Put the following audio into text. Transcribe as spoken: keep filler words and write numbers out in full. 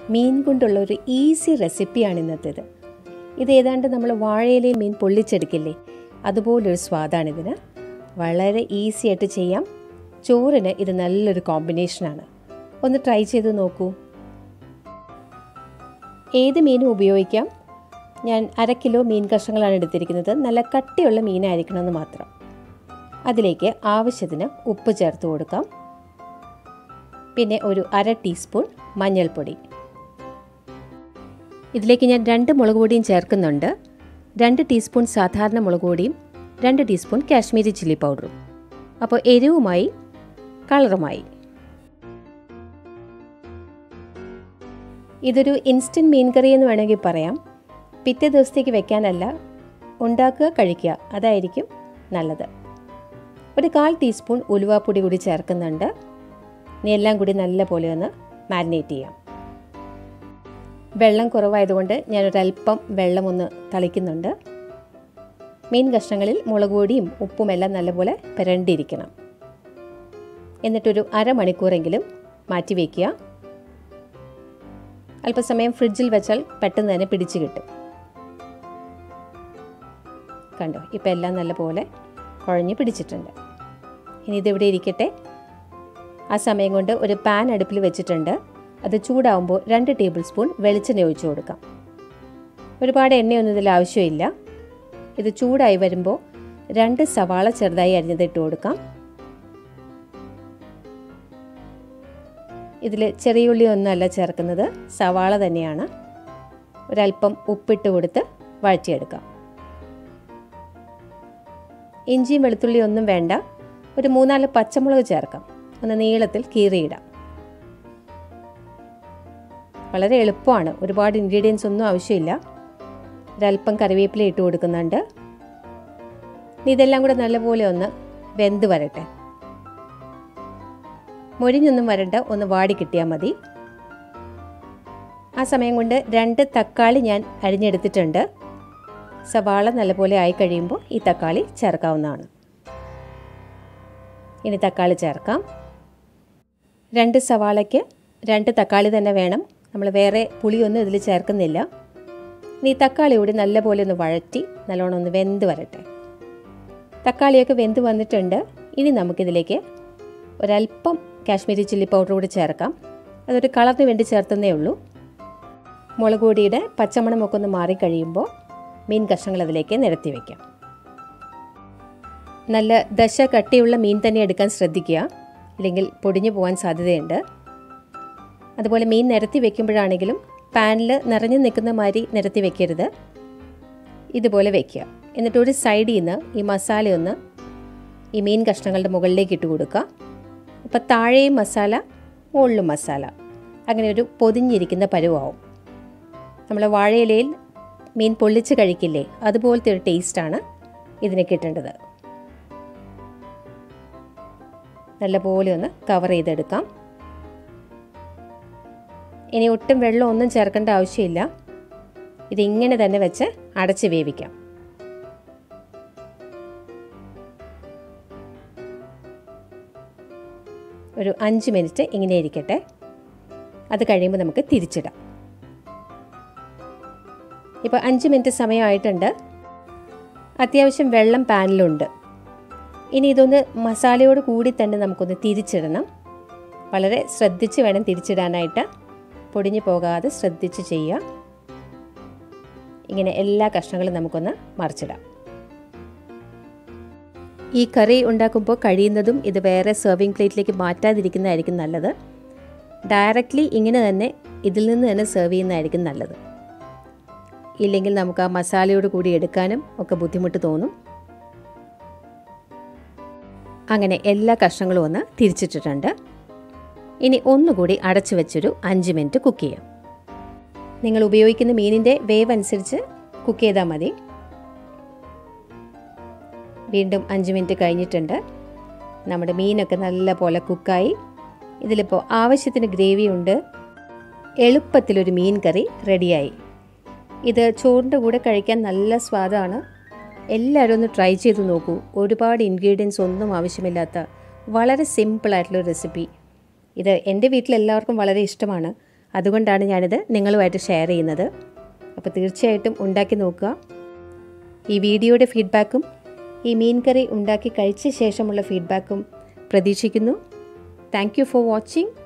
മീൻ കൊണ്ടുള്ള ഒരു ഈസി റെസിപ്പിയാണ് ഇന്നത്തേത്. ഇത് ഏതാണ്ട് നമ്മൾ വാഴയിലയിൽ മീൻ പൊള്ളിച്ചെടുക്കില്ലേ, അതുപോലൊരു സ്വാദാണിതിന്. വളരെ ഈസി ആയിട്ട് ചെയ്യാം. ചോറിന് ഇത് നല്ലൊരു കോമ്പിനേഷനാണ്. ഒന്ന് ട്രൈ ചെയ്ത് നോക്കൂ. ഏത് മീനും ഉപയോഗിക്കാം. ഞാൻ അര കിലോ മീൻ കഷ്ണങ്ങളാണ് എടുത്തിരിക്കുന്നത്. നല്ല കട്ടിയുള്ള മീനായിരിക്കണമെന്ന് മാത്രം. അതിലേക്ക് ആവശ്യത്തിന് ഉപ്പ് ചേർത്ത് കൊടുക്കാം. പിന്നെ ഒരു അര ടീസ്പൂൺ മഞ്ഞൾപ്പൊടി. ഇതിലേക്ക് ഞാൻ രണ്ട് മുളക് പൊടിയും ചേർക്കുന്നുണ്ട്. രണ്ട് ടീസ്പൂൺ സാധാരണ മുളക് പൊടിയും രണ്ട് ടീസ്പൂൺ കാശ്മീരി ചില്ലി പൗഡറും. അപ്പോൾ എരിവുമായി കളറുമായി. ഇതൊരു ഇൻസ്റ്റൻറ്റ് മീൻ കറി എന്ന് വേണമെങ്കിൽ പറയാം. പിറ്റേ ദിവസത്തേക്ക് വെക്കാനല്ല, ഉണ്ടാക്കുക, കഴിക്കുക, അതായിരിക്കും നല്ലത്. ഒരു കാൽ ടീസ്പൂൺ ഉലുവാപ്പൊടി കൂടി ചേർക്കുന്നുണ്ട്. ഇനി എല്ലാം കൂടി നല്ലപോലെ ഒന്ന് മാരിനേറ്റ് ചെയ്യാം. വെള്ളം കുറവായതുകൊണ്ട് ഞാനൊരല്പം വെള്ളം ഒന്ന് തളിക്കുന്നുണ്ട്. മീൻ കഷ്ണങ്ങളിൽ മുളക് പൊടിയും ഉപ്പും എല്ലാം നല്ലപോലെ പുരണ്ടിരിക്കണം. എന്നിട്ടൊരു അരമണിക്കൂറെങ്കിലും മാറ്റി വയ്ക്കുക. അല്പസമയം ഫ്രിഡ്ജിൽ വെച്ചാൽ പെട്ടെന്ന് തന്നെ പിടിച്ച് കിട്ടും. കണ്ടോ, ഇപ്പം എല്ലാം നല്ലപോലെ കുഴഞ്ഞ് പിടിച്ചിട്ടുണ്ട്. ഇനി ഇതിവിടെ ഇരിക്കട്ടെ. ആ സമയം കൊണ്ട് ഒരു പാൻ അടുപ്പിൽ വെച്ചിട്ടുണ്ട്. അത് ചൂടാവുമ്പോൾ രണ്ട് ടേബിൾ സ്പൂൺ വെളിച്ചെണ്ണ ഒഴിച്ചു കൊടുക്കാം. ഒരുപാട് എണ്ണയൊന്നും ഇതിൽ ആവശ്യമില്ല. ഇത് ചൂടായി വരുമ്പോൾ രണ്ട് സവാള ചെറുതായി അരിഞ്ഞത് ഇട്ട് കൊടുക്കാം. ഇതിൽ ചെറിയ ഉള്ളി ഒന്നുമല്ല ചേർക്കുന്നത്, സവാള തന്നെയാണ്. ഒരല്പം ഉപ്പിട്ട് കൊടുത്ത് വഴറ്റിയെടുക്കാം. ഇഞ്ചിയും വെളുത്തുള്ളി ഒന്നും വേണ്ട. ഒരു മൂന്നാല് പച്ചമുളക് ചേർക്കാം. ഒന്ന് നീളത്തിൽ കീറിയിടാം. വളരെ എളുപ്പമാണ്. ഒരുപാട് ഇൻഗ്രീഡിയൻസ് ഒന്നും ആവശ്യമില്ല. ഒരല്പം കറിവേപ്പില ഇട്ട് കൊടുക്കുന്നുണ്ട്. ഇതെല്ലാം കൂടെ നല്ലപോലെ ഒന്ന് വെന്ത് വരട്ടെ. മൊരിഞ്ഞൊന്നും വരണ്ട, ഒന്ന് വാടി കിട്ടിയാൽ മതി. ആ സമയം കൊണ്ട് രണ്ട് തക്കാളി ഞാൻ അരിഞ്ഞെടുത്തിട്ടുണ്ട്. സവാള നല്ലപോലെ ആയി കഴിയുമ്പോൾ ഈ തക്കാളി ചേർക്കാവുന്നതാണ്. ഇനി തക്കാളി ചേർക്കാം. രണ്ട് സവാളയ്ക്ക് രണ്ട് തക്കാളി തന്നെ വേണം. നമ്മൾ വേറെ പുളിയൊന്നും ഇതിൽ ചേർക്കുന്നില്ല. ഇനി തക്കാളി കൂടി നല്ലപോലെ ഒന്ന് വഴറ്റി നല്ലോണം ഒന്ന് വെന്ത് വരട്ടെ. തക്കാളിയൊക്കെ വെന്ത് വന്നിട്ടുണ്ട്. ഇനി നമുക്കിതിലേക്ക് ഒരല്പം കാശ്മീരി ചില്ലി പൗഡർ കൂടി ചേർക്കാം. അതൊരു കളറിന് വേണ്ടി ചേർത്തന്നേ ഉള്ളൂ. മുളക് പൊടിയുടെ പച്ചമണമൊക്കെ ഒന്ന് മാറിക്കഴിയുമ്പോൾ മീൻ കഷ്ണങ്ങൾ അതിലേക്ക് നിരത്തി വയ്ക്കാം. നല്ല ദശ കട്ടിയുള്ള മീൻ തന്നെ എടുക്കാൻ ശ്രദ്ധിക്കുക, ഇല്ലെങ്കിൽ പൊടിഞ്ഞു പോകാൻ സാധ്യതയുണ്ട്. അതുപോലെ മീൻ നിരത്തി വെക്കുമ്പോഴാണെങ്കിലും പാനിൽ നിറഞ്ഞു നിൽക്കുന്ന മാതിരി നിരത്തി വെക്കരുത്. ഇതുപോലെ വെക്കുക. എന്നിട്ട് ഒരു സൈഡിൽ നിന്ന് ഈ മസാലയൊന്ന് ഈ മീൻ കഷ്ണങ്ങളുടെ മുകളിലേക്ക് ഇട്ട് കൊടുക്കുക. അപ്പോൾ താഴെയും മസാല, മുകളിലും മസാല, അങ്ങനെ ഒരു പൊതിഞ്ഞിരിക്കുന്ന പരുവാവും. നമ്മൾ വാഴയിലയിൽ മീൻ പൊള്ളിച്ച് കഴിക്കില്ലേ, അതുപോലത്തെ ഒരു ടേസ്റ്റാണ് ഇതിന് കിട്ടേണ്ടത്. നല്ലപോലെ ഒന്ന് കവർ ചെയ്തെടുക്കാം. ഇനി ഒട്ടും വെള്ളം ഒന്നും ചേർക്കേണ്ട ആവശ്യമില്ല. ഇതിങ്ങനെ തന്നെ വെച്ച് അടച്ച് വേവിക്കാം. ഒരു അഞ്ച് മിനിറ്റ് ഇങ്ങനെ ഇരിക്കട്ടെ. അത് കഴിയുമ്പോൾ നമുക്ക് തിരിച്ചിടാം. ഇപ്പോൾ അഞ്ച് മിനിറ്റ് സമയമായിട്ടുണ്ട്. അത്യാവശ്യം വെള്ളം പാനിലുണ്ട്. ഇനി ഇതൊന്ന് മസാലയോട് കൂടി തന്നെ നമുക്കൊന്ന് തിരിച്ചിടണം. വളരെ ശ്രദ്ധിച്ച് വേണം തിരിച്ചിടാനായിട്ട്. പൊടിഞ്ഞു പോകാതെ ശ്രദ്ധിച്ച് ചെയ്യുക. ഇങ്ങനെ എല്ലാ കഷ്ണങ്ങളും നമുക്കൊന്ന് മറിച്ചിടാം. ഈ കറി ഉണ്ടാക്കുമ്പോൾ കഴിയുന്നതും ഇത് വേറെ സെർവിങ് പ്ലേറ്റിലേക്ക് മാറ്റാതിരിക്കുന്നതായിരിക്കും നല്ലത്. ഡയറക്റ്റ്ലി ഇങ്ങനെ തന്നെ ഇതിൽ നിന്ന് തന്നെ സെർവ് ചെയ്യുന്നതായിരിക്കും നല്ലത്. ഇല്ലെങ്കിൽ നമുക്ക് ആ മസാലയോട് കൂടി എടുക്കാനും ഒക്കെ ബുദ്ധിമുട്ട് തോന്നും. അങ്ങനെ എല്ലാ കഷ്ണങ്ങളും ഒന്ന് തിരിച്ചിട്ടിട്ടുണ്ട്. ഇനി ഒന്നുകൂടി അടച്ചു വെച്ചൊരു അഞ്ച് മിനിറ്റ് കുക്ക് ചെയ്യാം. നിങ്ങൾ ഉപയോഗിക്കുന്ന മീനിൻ്റെ വേവ് അനുസരിച്ച് കുക്ക് ചെയ്താൽ മതി. വീണ്ടും അഞ്ച് മിനിറ്റ് കഴിഞ്ഞിട്ടുണ്ട്. നമ്മുടെ മീനൊക്കെ നല്ല പോലെ കുക്കായി. ഇതിലിപ്പോൾ ആവശ്യത്തിന് ഗ്രേവിയുണ്ട്. എളുപ്പത്തിലൊരു മീൻ കറി റെഡിയായി. ഇത് ചോറിൻ്റെ കൂടെ കഴിക്കാൻ നല്ല സ്വാദാണ്. എല്ലാവരും ഒന്ന് ട്രൈ ചെയ്ത് നോക്കൂ. ഒരുപാട് ഇൻഗ്രീഡിയൻസ് ഒന്നും ആവശ്യമില്ലാത്ത വളരെ സിമ്പിളായിട്ടുള്ളൊരു റെസിപ്പി. ഇത് എൻ്റെ വീട്ടിലെല്ലാവർക്കും വളരെ ഇഷ്ടമാണ്. അതുകൊണ്ടാണ് ഞാനിത് നിങ്ങളുമായിട്ട് ഷെയർ ചെയ്യുന്നത്. അപ്പോൾ തീർച്ചയായിട്ടും ഉണ്ടാക്കി നോക്കുക. ഈ വീഡിയോയുടെ ഫീഡ്ബാക്കും ഈ മീൻ കറി ഉണ്ടാക്കി കഴിച്ച ശേഷമുള്ള ഫീഡ്ബാക്കും പ്രതീക്ഷിക്കുന്നു. Thank you for watching.